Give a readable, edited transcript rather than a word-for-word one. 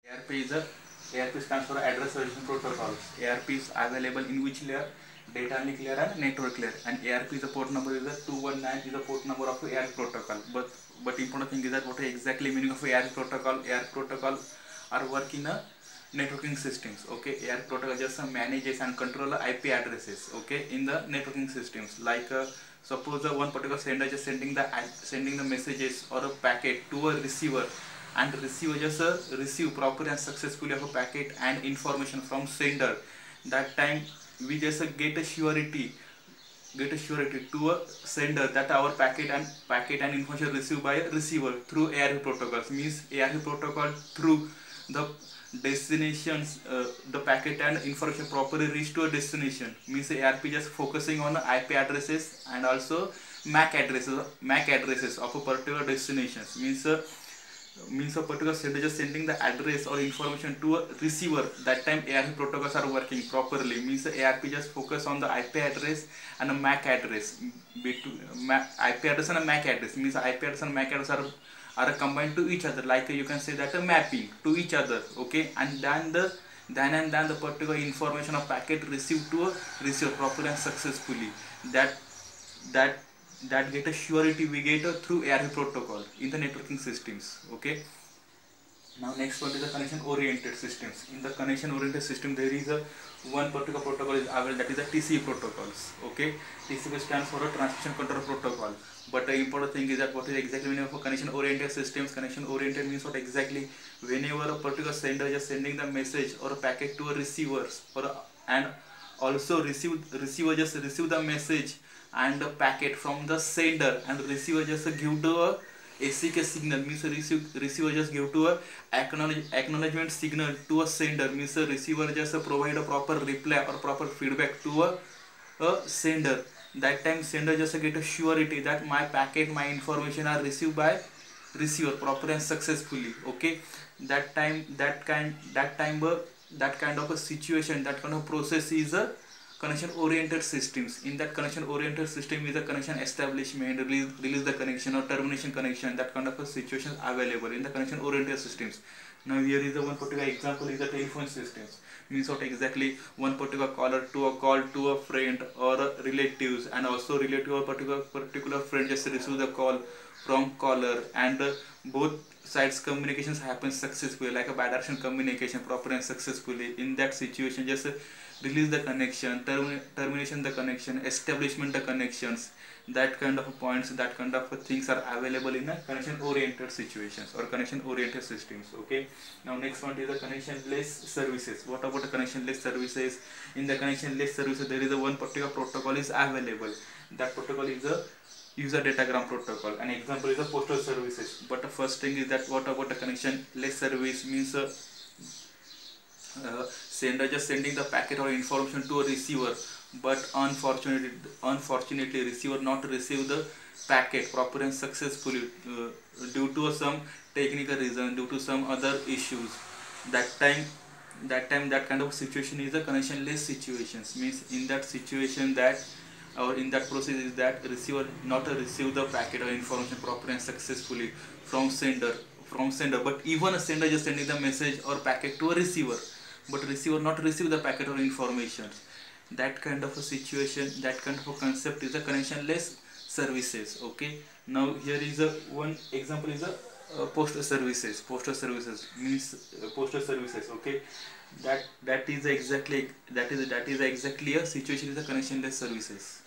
ARP stands for Address Resolution Protocols. ARP is available in which layer? Data link layer and network layer. And ARP is the port number is the 219 is the port number of ARP protocol. But important thing is that what is exactly meaning of ARP protocol? ARP protocol are work in a networking systems. Okay, ARP protocol just manages and control IP addresses. Okay, in the networking systems. Like suppose one particular sender just sending the messages or a packet to a receiver, and receiver just receive properly and successfully of a packet and information from sender. That time we just get a surety to a sender that our packet and information received by a receiver through ARP protocols. Means ARP protocol through the destinations, the packet and information properly reach to a destination. Means ARP just focusing on IP addresses and also MAC addresses of a particular destinations. Means a particular sender just sending the address or information to a receiver. That time ARP protocols are working properly. Means ARP just focus on the IP address and a MAC address. IP address and a MAC address. Means IP address and MAC address are combined to each other. Like you can say that a mapping to each other. Okay, and then the particular information of packet received to a receiver properly and successfully. That get a surety we get through ARP protocol in the networking systems. Okay, now next one is the connection oriented systems. In the connection oriented system there is a one particular protocol is available, that is the TCP protocols. Okay, TCP stands for a transmission control protocol. But the important thing is that what is exactly meaning of connection oriented systems? Connection oriented means what exactly? Whenever a particular sender is sending the message or a packet to a receiver, and also receiver just receive the message and the packet from the sender, and receiver just give to a ACK signal. Means receiver just give to a acknowledgement signal to a sender. Means the receiver just provide a proper reply or proper feedback to a sender. That time sender just get a surety that my packet, my information are received by receiver properly and successfully. Okay, that kind of a situation, that kind of process is a connection oriented systems. In that connection oriented system is a connection establishment, release the connection or termination connection. That kind of a situation available in the connection oriented systems. Now here is the one particular example is the telephone systems. Means what exactly? One particular caller to a call to a friend or relatives, and also relative or particular friend just receive the call from caller, and both sides communications happen successfully, like a bidirectional communication proper and successfully. In that situation just release the connection, termination the connection, establishment the connections. That kind of points, that kind of things are available in a connection oriented situations or connection oriented systems. Okay, now next one is the connectionless services. What about the connectionless services? In the connectionless services there is a one particular protocol is available. That protocol is a user datagram protocol. An example is the postal services. But the first thing is that what about the connectionless service? Means sender just sending the packet or information to a receiver, but unfortunately receiver not receive the packet proper and successfully due to some technical reason, due to some other issues. That kind of situation is a connectionless situations. Means in that situation that, or in that process is that receiver not receive the packet or information properly and successfully from sender, but even a sender just sending the message or packet to a receiver, but receiver not receive the packet or information. That kind of a situation, that kind of a concept is a connectionless services. Okay, now here is a one example is a postal services. Postal services means postal services. Okay, that is exactly a situation is a connectionless services.